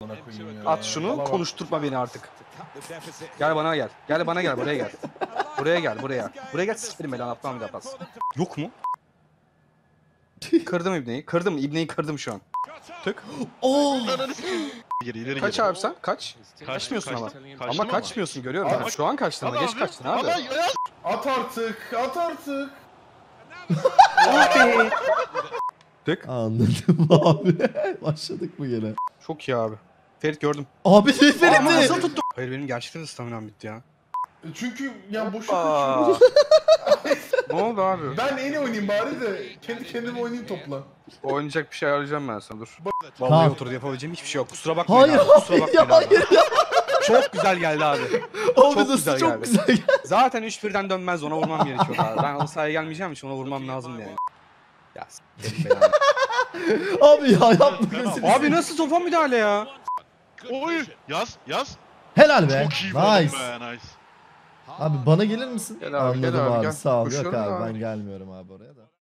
At şunu, konuşturma beni artık. Gel bana gel. Gel bana gel, buraya gel. Buraya gel, buraya. Buraya gel, sikerim ben atmam bir daha pas. Yok mu? Kırdım ibneyi. Kırdım, ibneyi kırdım şu an. Tık. Oo. İleri Kaç geri. abi sen? Kaç? Kaçmıyorsun ama. Kaçtım Ama kaçmıyorsun görüyorum ben. Şu an kaçtın ama geç kaçtın abi. At artık, at artık. Abi. Tık. Anladım abi. Başladık mı gene? Çok iyi abi. Ferit gördüm. Abi Ama nasıl Ferit'i. tuttu? Hayır benim gerçekten de staminam bitti ya. Çünkü ya boşu Aa. kaçıyor. Ne oldu abi? Ben en iyi oynayayım bari de kendi kendime oynayayım topla. Oynayacak bir şey arayacağım ben sana dur. Vallahi Ha. oturdu yapabileceğim hiçbir şey yok. Kusura bakmayın Hayır abi. Kusura bakmayın ya abi. hayır ya. Çok güzel geldi abi. Abi Çok nasıl güzel çok geldi. güzel geldi. Zaten 3-1'den dönmez ona vurmam gerekiyor abi. Ben o sahaya gelmeyeceğim için ona vurmam lazım yani. Ya s**erim belanı. Abi ya yapma gözünü. Abi nasıl topa müdahale ya? Oy. Yaz. Helal be. Çok iyi vurdun Nice. be. Nice. Abi bana gelir misin? Gel abi, Anladım gel abi, abi. gel. Sağ ol. Yok Koşuyorum abi abi. ben gelmiyorum abi oraya da.